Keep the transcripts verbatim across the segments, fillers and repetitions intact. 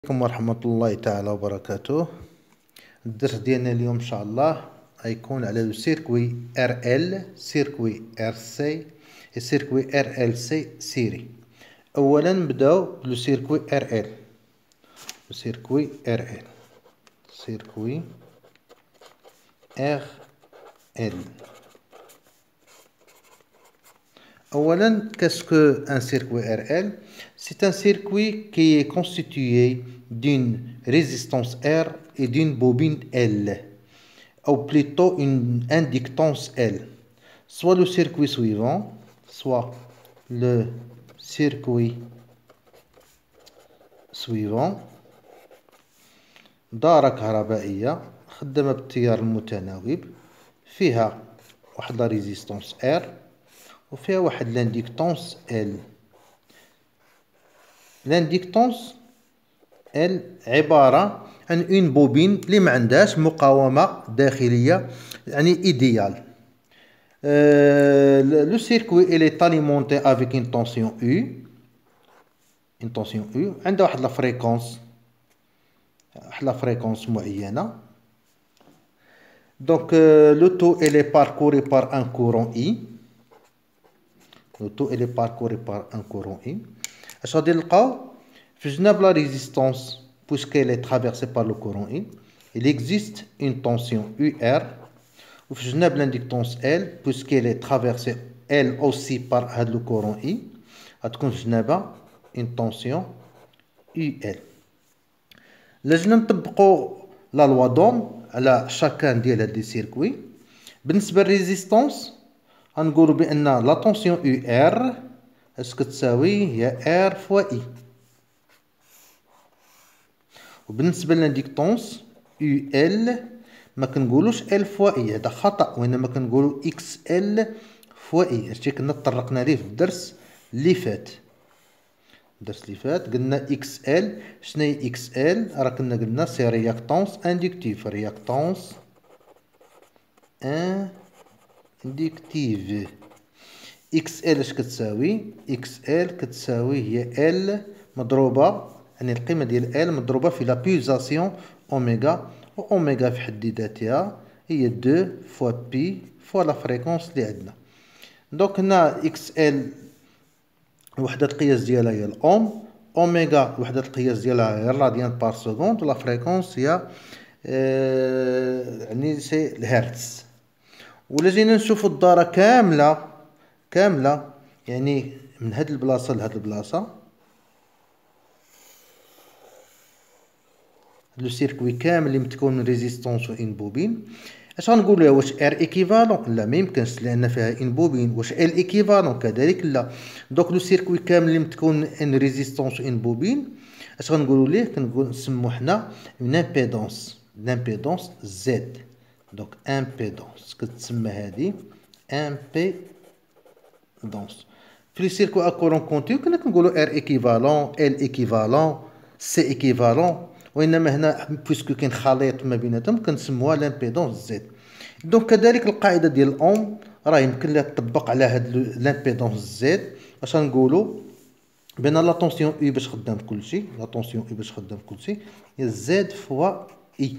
عليكم ورحمة الله تعالى وبركاته. الدرس ديالنا اليوم ان شاء الله غيكون على لو سيركوي ار ال سيركوي ار سي سيركوي ار ال سي سيري. اولا نبداو بلو سيركوي ار ال لو سيركوي ار ال سيركوي ار ال. Oualan, qu'est-ce qu'un circuit R L? C'est un circuit qui est constitué d'une résistance R et d'une bobine L, ou plutôt une inductance L. Soit le circuit suivant, soit le circuit suivant. دارة كهربائية خدامة بالتيار المتناوب فيها واحد لا ريزيستونس R وفيها واحد لانديكتونس ال. لانديكتونس ال عبارة عن اون بوبين اللي ما عندهاش مقاومة داخلية، يعني ايديال. لو سيركوي il est alimenté avec une tension U، une tension U عندها واحد لا فريكونس واحد لا فريكونس معينة. دونك لو تو il est parcouru par un courant I. Le tout il est parcouru par un courant I. اش غادي نلقاو في جناب لا ريزيستونس puisqu'elle est traversée par le courant I il existe une tension U R، وفي جناب l'inductance L puisqu'elle est traversée elle aussi par هاد le courant I غتكون في جنابها une tension U L. لجنا نطبقو لا لوا دوم على شاكان ديال هاد لي سيركوي. بالنسبة للريزيستونس غنقولو بان لا طونسيون يو ار اش كتساوي هي ار فوا اي، وبالنسبه للانديكتونس يو ال ما كنقولوش ال فوا اي، هذا خطا، وانما كنقولو اكس ال فوا اي. هادشي كنا تطرقنا ليه في الدرس اللي فات. الدرس اللي فات قلنا اكس ال. شنو هي اكس ال؟ راه كنا قلنا سي رياكتونس اندكتيف، رياكتونس ان اندكتيف. اكس ال اش كتساوي؟ اكس ال كتساوي هي ال مضروبه، يعني القيمه ديال ال مضروبه في لا بيزاسيون اوميغا، و اوميغا في حد ذاتها هي دو فوا بي فوا لا فريكونس اللي عندنا. دونك هنا اكس ال وحده القياس ديالها هي الاوم، اوميغا وحده القياس ديالها هي الراديان بار سكوند، ولا فريكونس هي آه يعني سي الهرتز. ولا جينا نشوفو الدارة كاملة كاملة، يعني من هاد البلاصة لهاد البلاصة، لو سيركوي كامل اللي متكون من ريزيستونس و ان بوبين. اش غنقولو؟ واش ار ايكيفالون؟ لا ميمكنش، لان فيها ان بوبين. واش ال ايكيفالون؟ كذلك لا. دونك لو سيركوي كامل اللي متكون من ان ريزيستونس و ان بوبين اش غنقولو ليه؟ كنقول نسمو حنا اون امبيدونس، لامبيدونس زد. دونك امبيدونس كتسمى هادي امبيدونس. في لي سيركو ا كورون كونتينو كنا كنقولو ار ايكيفالون، ال ايكيفالون، سي ايكيفالون، وانما هنا بويسكو كاين خليط ما بيناتهم كنسموها لامبيدونس زد. دونك كذلك القاعده ديال الاوم راه يمكن لها تطبق على هاد لامبيدونس زد. اش غنقولو؟ بان لا طونسيون اي باش خدام كلشي، لا طونسيون اي باش خدام كلشي هي زد فوا اي.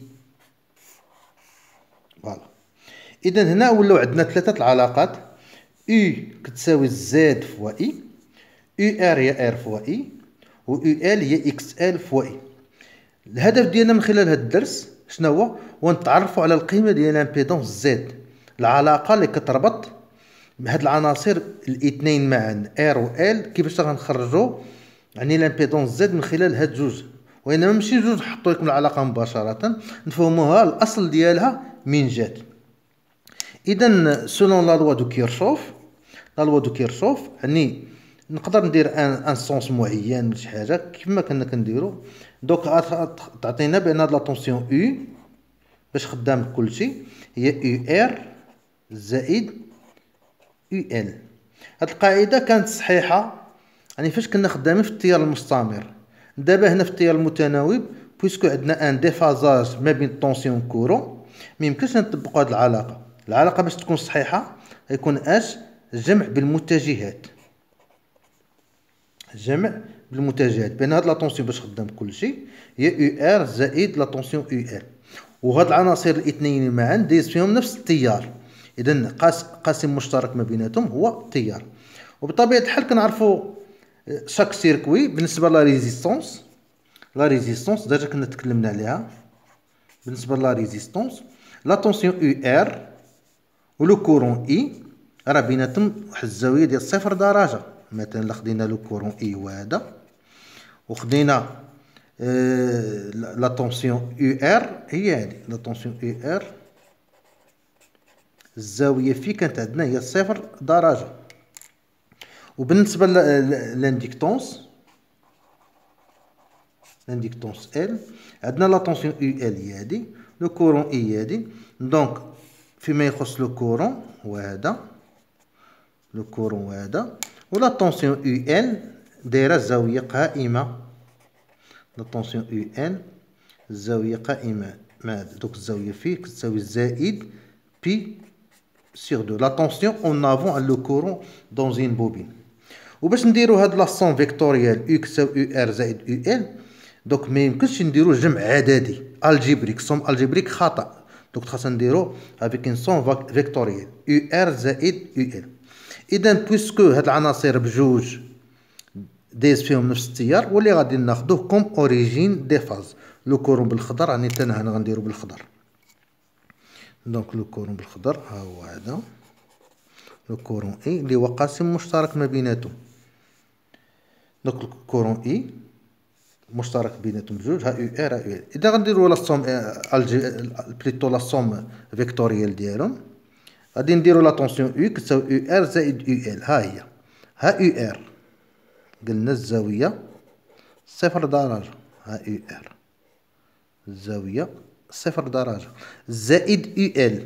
فوالا. اذا هنا ولاو عندنا ثلاثه العلاقات. U كتساوي زد فوا اي، يو ار هي ار فوا اي، و يو ال هي اكس ال فوا اي. الهدف ديالنا من خلال هذا الدرس شنو هو؟ هو نتعرفوا على القيمه ديال امبيدونس زد، العلاقه اللي كتربط بهاد العناصر الاثنين معا ار و ال. كيفاش غنخرجوا يعني الامبيدونس زد من خلال هاد جوج، وانما ماشي جوج نحطوا لكم العلاقه مباشره، نفهموها الاصل ديالها من جات. اذا سولون لا لوا دو كيرشوف، لا لوا دو كيرشوف يعني نقدر ندير ان ان سونس معين لشي حاجه كيما كنا كنديرو. دوك تعطينا بان هاد لا طونسيون او باش خدام كلشي هي يو ار زائد يو ال. هاد القاعده كانت صحيحه يعني فاش كنا خدامين في التيار المستمر. دابا هنا في التيار المتناوب بويسكو عندنا ان ديفازاج ما بين الطونسيون كورون، ميمكنش نطبقوا هاد العلاقه. العلاقه باش تكون صحيحه يكون اش؟ جمع بالمتجهات، جمع بالمتجهات بين هاد لا طونسيون باش خدام كلشي هي يو ار زائد لا طونسيون يو ال، وهاد العناصر الاثنين معا دايز فيهم نفس التيار، اذا قاس قاسم مشترك ما بيناتهم هو التيار. وبطبيعه الحال كنعرفوا شاك سيركوي بالنسبه لا ريزيستونس، لا ريزيستونس ديجا كنا تكلمنا عليها. بالنسبه لا ريزيستونس لا طونسيون يو ار ولو كورون اي راه بيناتهم واحد الزاويه ديال صفر درجه. مثلا الا خدينا لو كورون اي هو هذا، وخدينا آه لا طونسيون يو ار هي هذه لا طونسيون يو ار، الزاويه فيه كانت عندنا هي صفر درجه. وبالنسبه لانديكتونس لانديكتونس ال عندنا لا طونسيون يو ال هي هذه، لو كورون اي هذه. دونك فيما يخص لو كورون هو هذا، لو كورون هذا، ولا طونسيون يو ال دايره زاويه قائمه. لا طونسيون يو ال الزاويه قائمه مع دوك الزاويه فيه كتساوي زائد بي سيغ دو لا طونسيون اون افون لو كورون دون زين بوبين. وباش نديرو هاد لاسون فيكتوريال يو كتساوي يو ار زائد يو ال، دوك ما يمكنش نديرو جمع عددي الجبريك، سوم الجبريك خطا، دوك خاصنا نديرو افيك ان سون فيكتوريال يو ار زائد يو ال. اذا بويسكو هاد العناصر بجوج دايز فيهم نفس التيار، واللي غادي ناخدوه كوم اوريجين دي فاز. لو كورون بالخضر راني حتى هنا غنديرو بالخضر. دونك لو كورون بالخضر ها هو هذا لو كورون اي اللي هو قاسم مشترك ما بيناتهم. دونك الكورون اي مشترك بيناتهم بجوج ها يو ار ها يو ال. اذا غنديرو لا سوم بليتو لا سوم فيكتوريال ديالهم، غادي نديرو لا طونسيون يو كتساوي يو ار زائد يو ال. ها هي ها يو ار قلنا الزاويه صفر درجه، ها يو ار الزاويه صفر درجه زائد يو ال،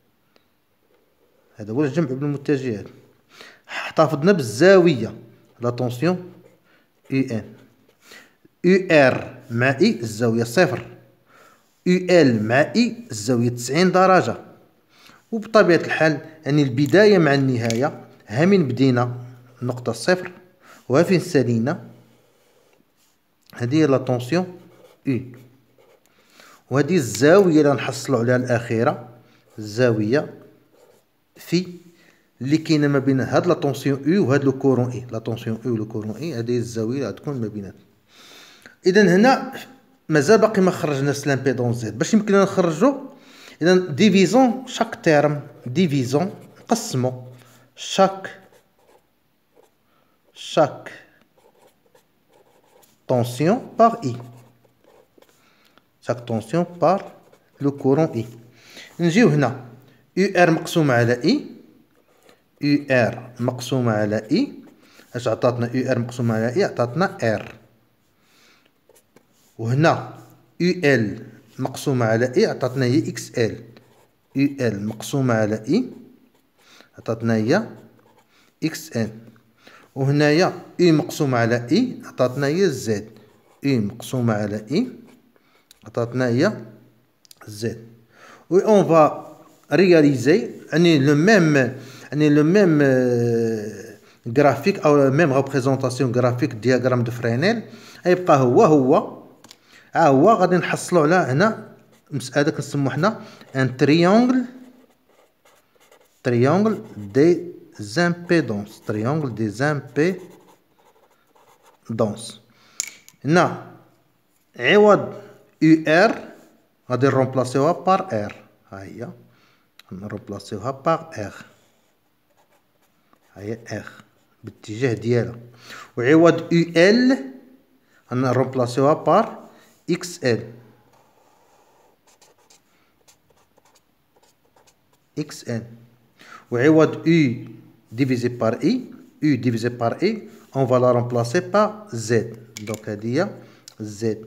هذا هو الجمع بالمتجهات. احتفظنا بالزاويه لا طونسيون يو ان، يو ار مع اي الزاويه صفر، يو ال مع اي الزاويه تسعين درجه. وبطبيعه الحال يعني البدايه مع النهايه، ها من بدينا نقطه صفر وها فين سالينا، هذه هي لا طونسيون يو. وهذه الزاويه اللي نحصلوا عليها الاخيره، الزاويه في اللي كاينه ما بين هاد لا طونسيون يو وهاد لو كورون اي. لا طونسيون يو لو كورون اي هذه الزاويه اللي غتكون ما بيناتهم. اذا هنا مازال باقي ما خرجناش لامبيدونس زد. باش يمكننا نخرجو اذا ديفيزون شاك تيرم، ديفيزون نقسمو شاك شاك طونسيون بار اي، شاك طونسيون بار لو كورون اي. نجيو هنا يو ار مقسومه على اي، يو ار مقسومه على اي اش عطاتنا؟ يو ار مقسومه على اي عطاتنا ار. وهنا يو ال مقسومه على اي عطاتنا هي اكس ال، يو ال مقسومه على اي عطاتنا هي اكس ان. وهنايا اي مقسومه على اي عطاتنا هي زد، اي مقسومه على اي عطاتنا هي زد. و اون فا رياليزي يعني لو ميم يعني لو ميم غرافيك او ميم ريبريزونطاسيون غرافيك دياغرام دو فرينيل غيبقى هو هو. ها هو غادي نحصلوا على هنا مساله كنسمو حنا ان تريونغل، تريونغل دي زامبيدونس، تريونغل دي زامبيدونس. هنا عوض يو ار غادي نرومبلاسيوها بار ار، ها هي نرومبلاسيوها بار ار، ها هي ار باتجاه ديالها. وعوض يو ال غنرومبلاسيوها بار اكس ال، اكس ان. وعوض يو ديفيزي بار اي، يو ديفيزي بار اي on va la remplacer par z. دونك هادي هي زد.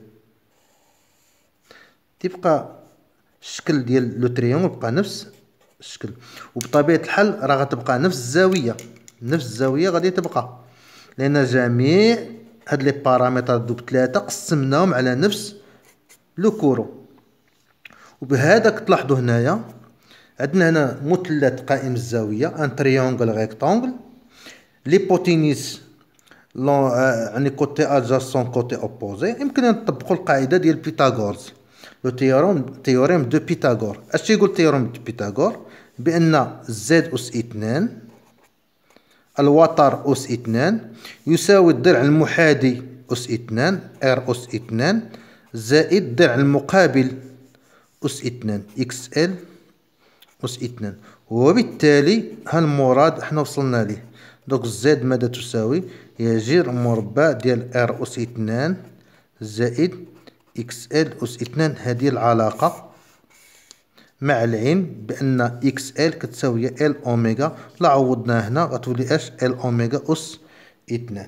تيبقى الشكل ديال لو تريونغل بقى نفس الشكل، وبطبيعة الحال راه غتبقى نفس الزاوية، نفس الزاوية غادي تبقى، لأن جميع هاد لي بارامتر دوب ثلاثة قسمناهم على نفس لو كورو. وبهذا كتلاحظوا هنايا عندنا هنا مثلث قائم الزاوية ان تريونغل ريكتونغل، ليبوتينيس لون يعني كوتي ادجاسون كوتي اوبوزي. يمكن نطبقوا القاعده ديال بيثاغورز، لو تيوريم تيوريم دو بيثاغور. اش تيقول تيوريم دو بيثاغور؟ بان زد اس اثنان الوتر اس اثنان يساوي الضلع المحاذي اس اثنان ار اس اثنان زائد الضلع المقابل اس اثنان اكس ال اس اثنان. وبالتالي هالمراد احنا وصلنا ليه. دوك زد ماذا تساوي؟ هي جذر مربع ديال ار اس اثنان زائد اكس ال اس اثنان. هذه العلاقة مع العلم بان اكس ال كتساوي ال اوميغا. لا عوضنا هنا غتولي اش؟ ال اوميغا اس اثنان.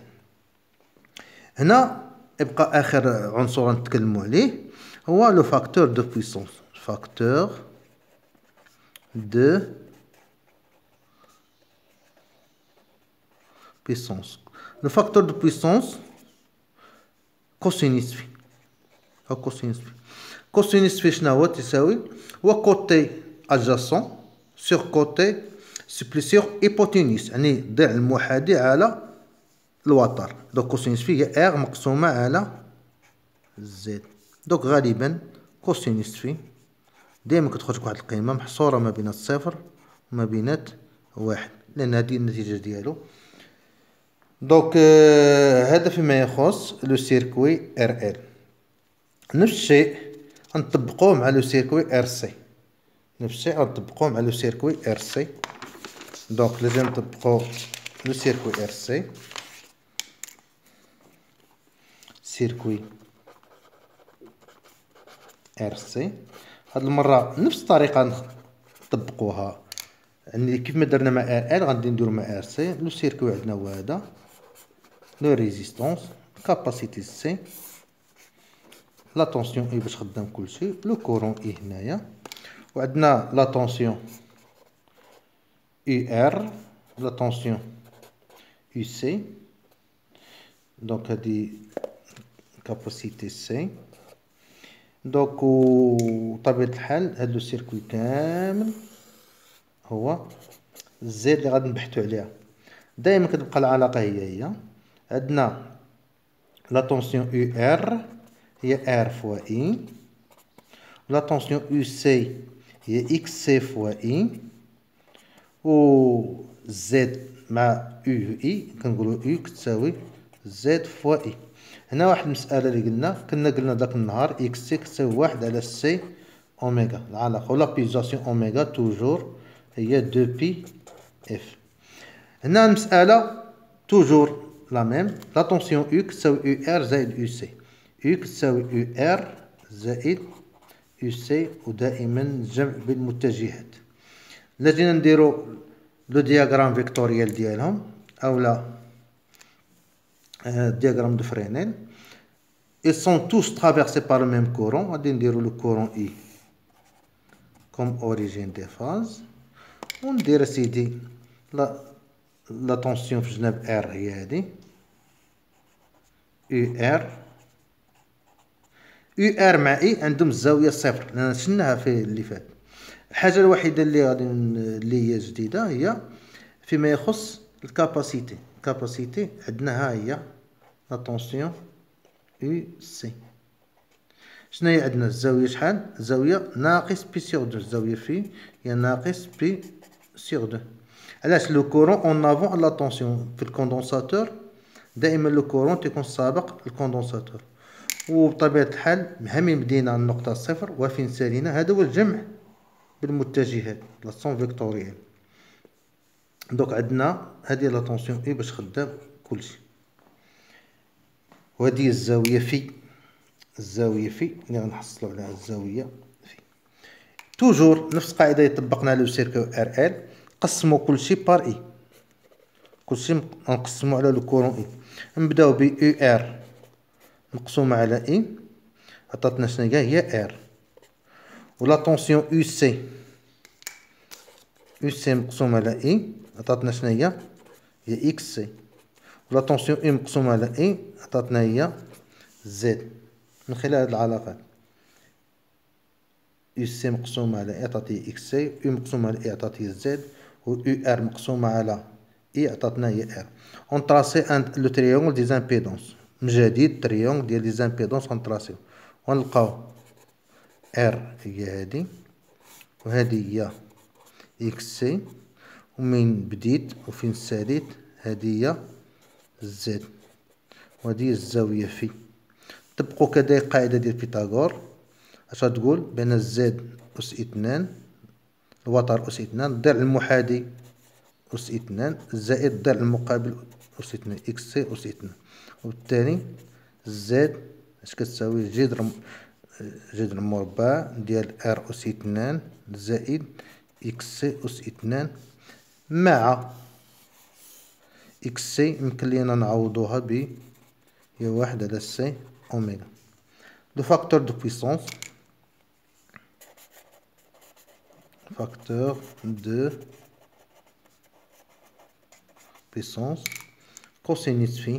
هنا يبقى اخر عنصر نتكلموا عليه هو لو فاكتور دو بويسونس. فاكتور دو بويسونس. لو فاكتور دو بويسونس كوسينيس في. ها كوسينيس في. كوسينيس في شنو هو؟ تساوي هو كوتي ادجاسون سور كوتي سوبليسيور ايبوتينيس، يعني الضلع المحاذي على الوتر. دوك كوسينيس في هي ار مقسومة على زد. دوك غالبا كوسينيس في دائما كتخرج واحد القيمة محصورة ما بين الصفر وما بين واحد، لأن هذه النتيجة ديالو. دونك هذا فيما يخص لو سيركوي ار ال. نفس الشيء غنطبقوه مع لو سيركوي ار سي. نفس الشيء غنطبقوه مع لو سيركوي ار سي. دونك لازم نطبقو لو سيركوي ار سي. سيركوي ار سي هاد المرة نفس الطريقة نطبقوها، يعني كيف ما درنا مع ار ال غادي نديرو مع ار سي. لو سيركوي عندنا هو هذا، لو ريزيستونس كاباسيتي سي، لا طونسيون اي باش خدام كلشي، لو كورون اي هنايا، وعندنا لا طونسيون يو ار، لا طونسيون يو سي. دونك هادي كاباسيتي سي. دونك بطبيعة الحال هاد لو سيركوي كامل هو الزيت اللي غادي نبحثو عليها. دايما كتبقى العلاقة هي هي. عندنا لا طونسيون يو ار هي ار فوا اي، لا طونسيون يو سي هي اكس سي فوا اي، و زد مع يو اي كنقولو يو كتساوي زد فوا اي. هنا واحد المسألة اللي قلنا كنا قلنا داك النهار اكس سي كتساوي واحد على سي اوميغا. العلاقة ولا بيزاسيون اوميغا توجور هي دو بي اف. هنا المسألة توجور لا ميم. لا طونسيون يو كتساوي يو ار زائد يو سي. يو كتساوي يو ار زائد يو سي، ودائما الجمع بالمتجهات. لا جينا نديرو لو دياغرام فيكتوريال ديالهم اولا دياغرام دو فرينيل. ils sont tous traversés par le même courant. غادي نديرو لو كورون اي comme origine des phases، وندير اسيدي لا لا طونسيون في جناب ار هي هادي يو ار. يو ار مع اي عندهم الزاويه صفر، لان شفناها في اللي فات. الحاجه الوحيده اللي غادي اللي هي جديده هي فيما يخص الكاباسيتي. الكاباسيتي عندنا ها هي لا طونسيون يو سي. شنو هي عندنا الزاويه شحال؟ الزاويه ناقص بي سيغ دو. الزاويه في هي ناقص بي سيغ دو. علاش؟ لو كورون اون افون لا طونسيون في الكوندونساتور دائما لو كورون تيكون سابق الكوندونساتور. وبطبيعه الحال مع من بدينا النقطه صفر وفين سالينا هذا هو الجمع بالمتجهات لا سون فيكتوريال. دوك عندنا هذه لا طونسيون اي باش خدام كلشي، وهذه الزاويه في. الزاويه في اللي غنحصلوا عليها الزاويه في. توجور نفس القاعده اللي طبقنا على سيركو ار ال. قسموا كلشي بار اي، كلشي نقسموا على لو كورون اي. نبداو ب يو ار مقسومه على اي عطاتنا شنو هي ار، ولا طونسيون يو سي يو سي مقسومه على اي عطاتنا شنو هي هي اكس سي، ولا طونسيون اي مقسومه على اي عطاتنا هي زد. من خلال هاد العلاقات يو سي مقسومه على اي عطاتي اكس سي، يو مقسومه على اي عطاتي زد، و يو ار مقسومه على اي عطاتنا هي ار. اون تراسي ان لو تريونغل دي زامبيدونس، من جديد تريونغل ديال لي زامبيدونس غنطراسيو ونلقاو ار هي هادي وهادي هي اكس سي، ومن بديت وفين ساليت هادي هي زد وهادي هي الزاوية في. طبقوا كذلك القاعدة ديال فيثاغور اش غتقول بان زد أس اثنان الوتر أس اثنان الضلع المحاذي أس اثنان زائد الضلع المقابل أس اثنان إكس سي أس اثنان، وبالتالي زد اش كتساوي جذر جذر مربع ديال ار أس اثنان زائد إكس سي أس اثنان مع إكس سي يمكن لينا نعوضوها ب هي واحد على سي أوميغا. لو فاكتور دو بويسونس facteur de puissance cosinus phi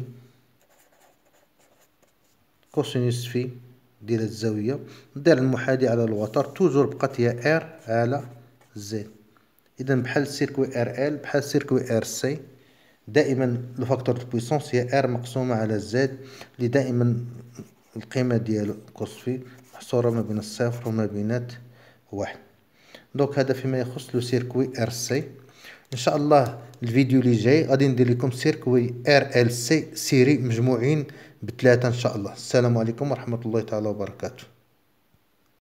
cosinus phi ديال الزاوية الضلع المحاذي على الوتر توجور بقات هي ار على زد. اذا بحال سيركوي ار ال بحال سيركوي ار سي دائما لو فاكتور دو بويسونس هي ار مقسومة على زد اللي دائما القيمة ديالو كوس في محصورة ما بين الصفر وما بين واحد. دونك هذا فيما يخص لو سيركوي ار سي. ان شاء الله الفيديو اللي جاي غادي ندير لكم سيركوي ار ال سي سيري مجموعين بثلاثه ان شاء الله. السلام عليكم ورحمه الله تعالى وبركاته.